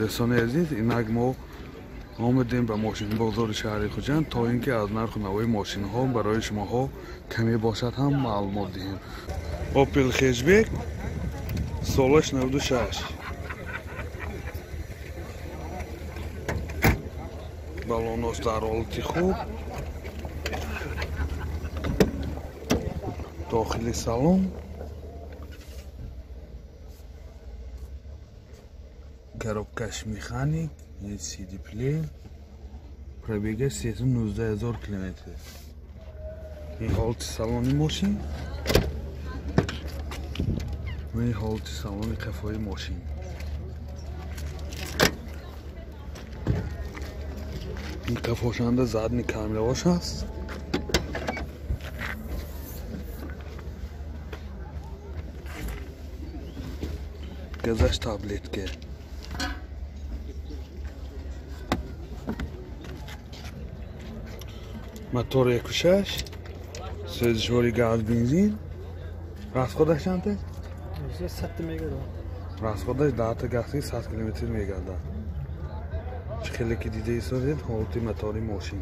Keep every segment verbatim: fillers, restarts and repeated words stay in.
دوستان عزیز، اینک ما آمدیم به ماشین بازار شهر خوجند تا اینکه از نرخ نوی ماشین ها برای شما ها کمی باشد هم معلومات دهیم. اوپل خیجبک سالش نود و شش، بالوناش در حالت خوب، داخل سالن коробкаш механик, سی دی پلیر، пробегаш سیصد و نوزده هزار کیلومتر. این حالت سالن ماشین، این حالت سالن قفای ماشین. این قفاشنده задний камераваш هست. газаш таблетка. мотор یک و شش، سوزشواری گاز بنزین. расходаш чанд? صد میگه. расходаш ده تا گازی صد کیلومتر میگرده. خیلی که دیده ایستادید حالت موتوری ماشین.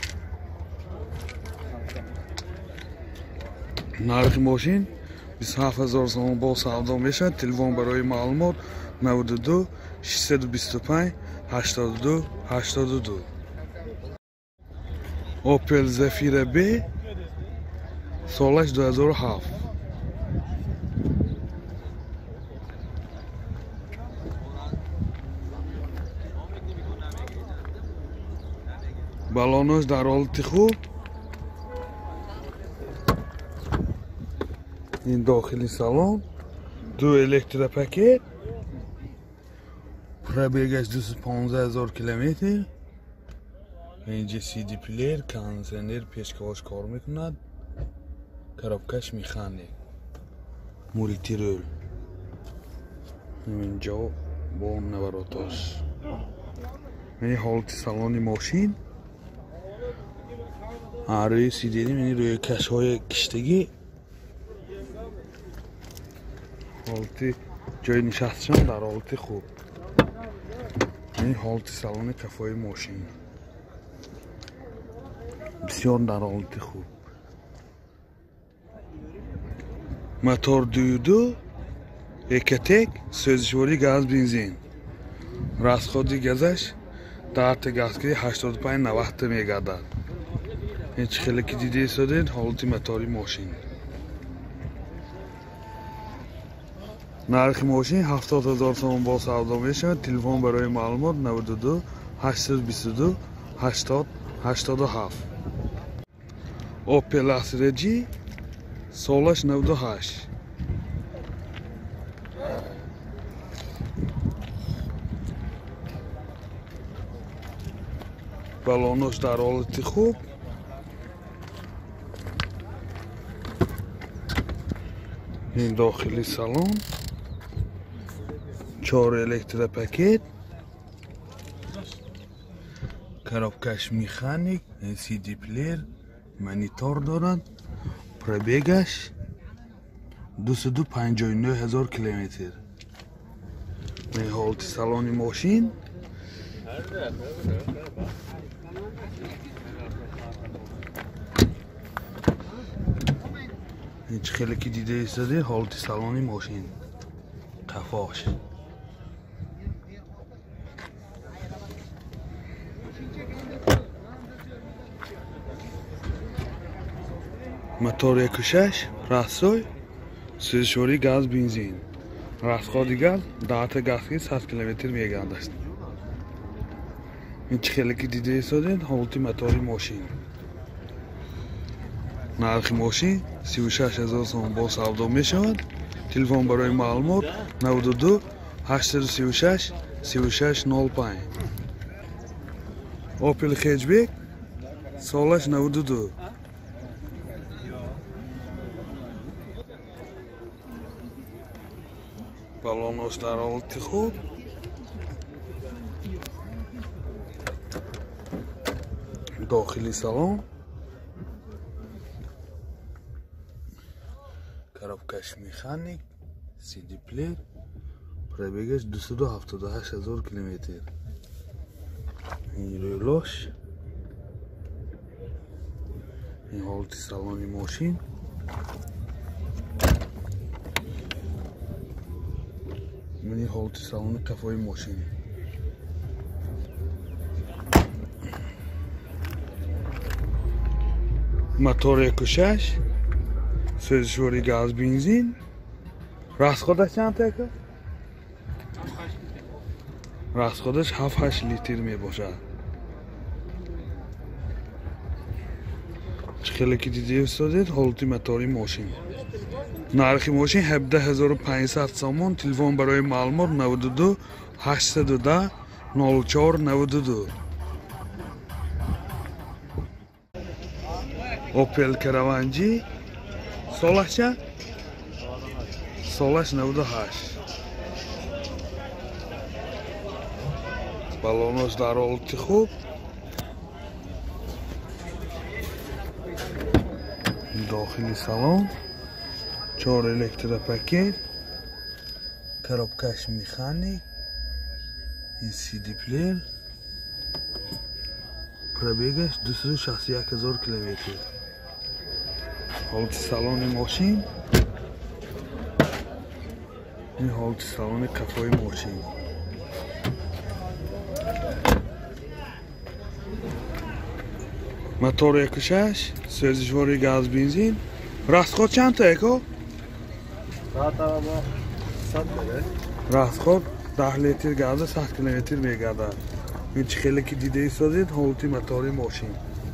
نرخ ماشین بیست و هفت هزار سوم با سودا میشه. تلفن برای معلومات نود و دو ششصد و بیست و پنج هشتاد و دو هشتاد و دو. اوپل زفیر بی سالش دو هزار و هفت. بالونش در حالت خوب. این داخلی سالن، دو الکتروپاکت، پرابیگش دویست و پانزده هزار کیلومتر. اینجا سی دی پلیر، کانسنر پیشکش کار میکند. коробкаш механик، مولتی رول. اینجا با نوراتاش. این حالت سالن ماشین. روی سیدیدیم یعنی روی کش های کشتگی. حالت جای نشستشان در حالت خوب. این حالت سالن کفای ماشین بسیار در حالت خوب. موتور دو دو یکتک، سوزشواری گاز بنزین. расходи газаш در تا گازگیری هشتاد و پنج نود میگردد. این خیلی که دیده ایستادید حالت موتوری ماشین. نرخ ماشین هفتاد هزار سوم با سودا میشه. تلفن برای معلومات نود و دو هشتصد و بیست و دو هشتاد هشتاد و هفت. اوپل اسرجی سالش نود و هشت. بالونش در حالت خوب. این داخلی سالن، چهار الکتروپاکت، коробкаш механик، سی دی پلیر، مانیتور دارد. پرابیگش دویست و پنجاه و نه هزار کیلومتر. این حالت سالن ماشین. این خیلی که دیده ایستاده حالت سالن ماشین قفاش. موتور یک و شش، راسوی، سوزشواری گاز بنزین. расходи газ ده تا گازگیری صد کیلومتر میگردد. این خیلی که دیده ایستادید حالت موتوری ماشین. نرخ ماشین سی و شش هزار سوم با سودا می شود. تلفن برای معلومات نود و دو هشتصد و سی و شش سی و شش نود و پنج. اوپل خیجبک سالش نود و دو. بالونش در حالت خوب. داخلی سالن، коробкаш механик, سی دی پلیر، пробегаш двести ҳафтоду ҳашт ҳазор километр. این رویلاش این حالت سالن ماشین این حالت سالن کفای ماشین موتور یک و شش سوزشوری گاز بنزین راست خودش چند تکه؟ راست خودش هفت هشت لیتر می باشد. خیلی که دیدی استادید حالتی موتوری ماشین نرخ ماشین هفده هزار و پانصد سوم تلفن برای معلومات نود و دو هشتصد و ده نود و چهار نود و دو اوپل کراوانجی سالش چند؟ سالش نود و هشت балонаш дар ҳолати хуб дохили салон чор электропакет коробкаш механик ин сиди плеер пробегаш двести шастад и як ҳазор километр ҳолати салони мошин ин ҳолати салони кафои мошин мотор یک و شش سوزشواری گاز بنزین راستخود چند تا اکو؟ راستخود ده لیتر گاز صد کیلومتر میگردد این خیلی که دیده ایستادید حالتی موتوری ماشین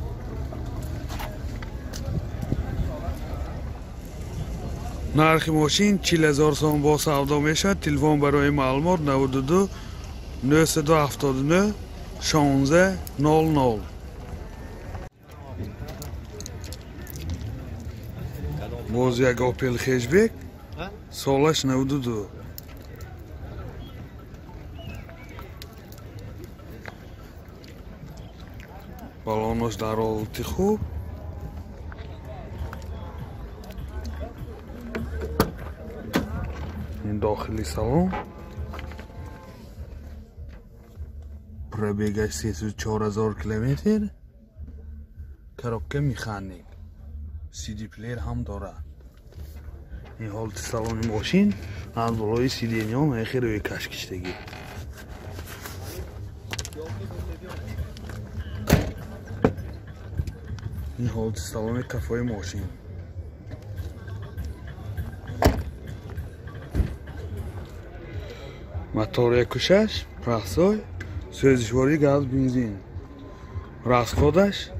نرخ ماشین چهل هزار سوم با سودا میشد تلفن برای معلومات نود و دو نهصد و هفتاد و نه شانزده نود نود باز یک اوپل خشبک سالش نود و دو بالونش در حالت خوب این داخلی سالن پربیگش سیصد و چهار هزار کیلومتر коробка механик سیدی پلیر هم دارد این حالت سالن ماشین از بالای سیدینی ها میخی روی کش کشتگی این حالت سالن کفای ماشین موتور یک و شش پرسای سوزشواری گاز بنزین راست خودش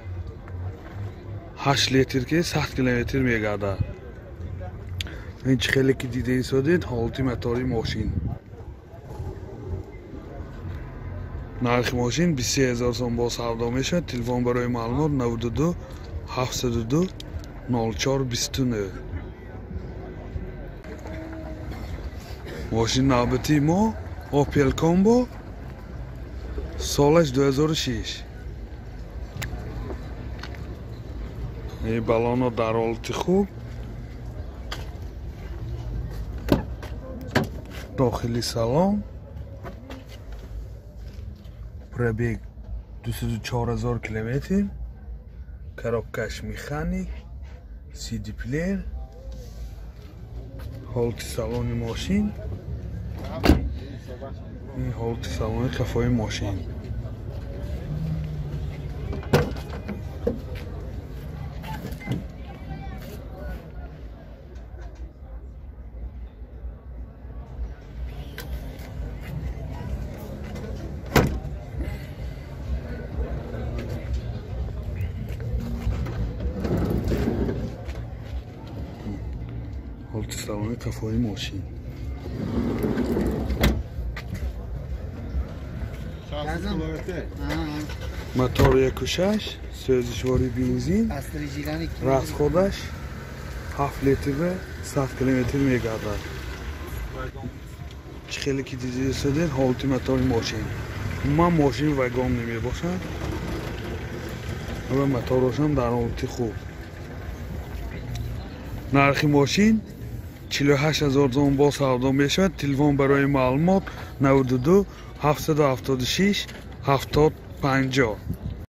هشت لیتر که صد کیلومتر میگردد این خیلی که دیده ایستادید حالتی موتوری ماشین نرخ ماشین بیست و سه هزار سوم با سودا میشد تلفن برای معلومات نود و دو هفتصد و دو نود و چهار بیست و نه ماشین نوبتی ما اوپل کامبو سالش دو هزار و شش این بالون در حالت خوب داخلی سالن پربیگ دویست و چهار هزار کیلومتر коробкаш механик سیدی پلیر حالت سالن ماشین این حالت سالن کفای ماشین حالت سالن کفای ماشین موتور یک و شش سوزشواری بنزین راست خودش هفت لیتر به صد کیلومتر میگردد خیلی که دیدید استادید حالت موتور ماشین من ماشین وگان نمی باشد و موتورش هم در حالت خوب نرخ ماشین чилу ҳашт ҳазор сом бо савдо мешавад. Телефон барои маълумот навод ду ду ҳафт ҳафтод и шаш ҳафтод панҷоҳ.